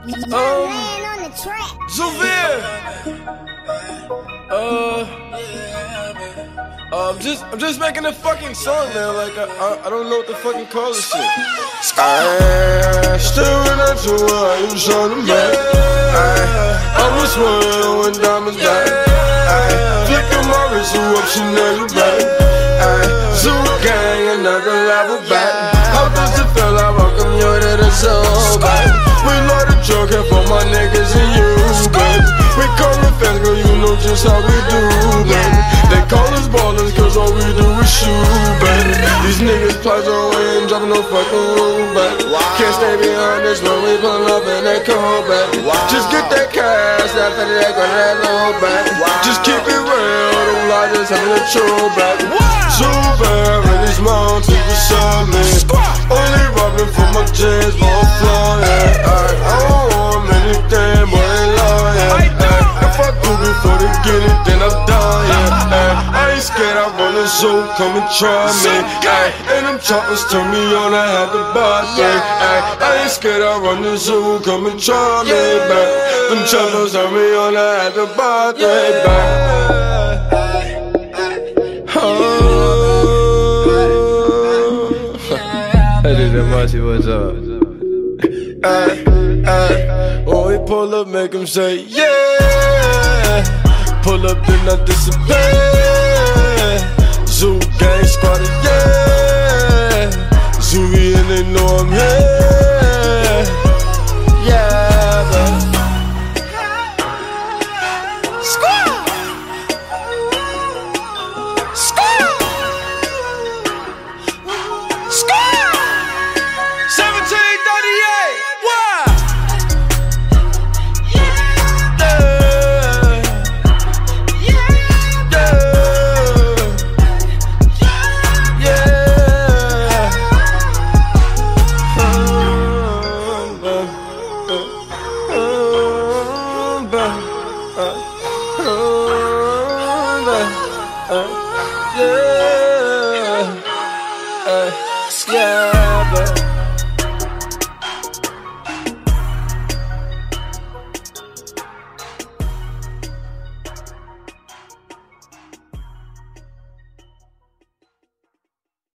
Zuvir. I'm just making a fucking song, man. Like I don't know what to fucking call this shit. Staring at you while you shining back. I was swearing when diamonds back. Flicking my wrist up, she know you back. Zoo gang, another level back. How does it feel? I welcome you to the soul, babe. We love the drug here for my niggas and you, babe. We call it fans, girl, you know just how we do, babe. They call us ballers, cause all we do is shoot, babe. These niggas plays away and dropping no fucking rule, babe. Can't stay behind this when we pull up in that cold, babe. Just get that cash, that fatty, that got that low, babe. Just keep it real, don't lie, just having a troll, babe. Super in these mountains beside me. Only robbing for my jazz, ball flying. I don't want anything but they lying. If I do before they get it, then I'm dying. I ain't scared, I run the zoo, come and try me. And them choppers turn me on, I had to buy thing. I ain't scared, I run the zoo, come and try me back. Them choppers turn me on, I had to buy thing back. Hey, that Marty, what's up? When we pull up, make them say, yeah. Pull up, then I disappear. Zoo gang squad, yeah. Zooey and they know I'm here. Yeah, man. Squad! Squad! Squad! 1738, what? Yeah.